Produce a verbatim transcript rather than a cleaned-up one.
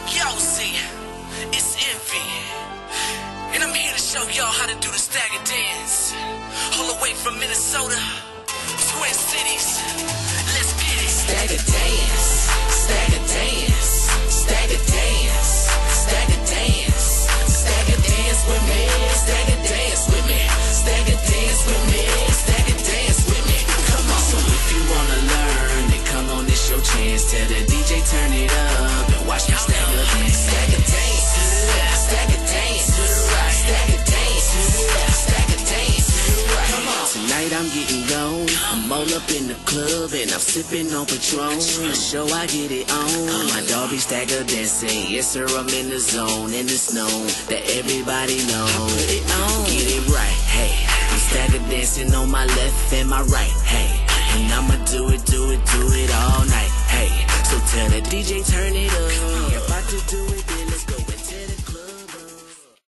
Yo, see, it's Envy, and I'm here to show y'all how to do the Stagga Dance. All the way from Minnesota, Twin Cities. Let's get it. Stagga Dance, Stagga Dance, Stagga Dance, Stagga Dance, Stagga Dance with me, Stagga Dance with me, Stagga Dance with me, Stagga Dance with me. Come on. So if you wanna learn, then come on, it's your chance. Tell the D J turn it up and watch me Stagga Dance. Stagga Dance, Stagga Dance, Stagga Dance, Stagga Dance. Come on. Tonight I'm getting gone. I'm all up in the club and I'm sipping on Patron. The show I get it on. My dog be Stagga dancing. Yes sir, I'm in the zone, and it's known that everybody knows. Put it on, get it right. Hey, I'm Stagga dancing on my left and my right. Hey, and I'ma do it, do it, do it all night. Hey, so tell the D J turn it up. About to do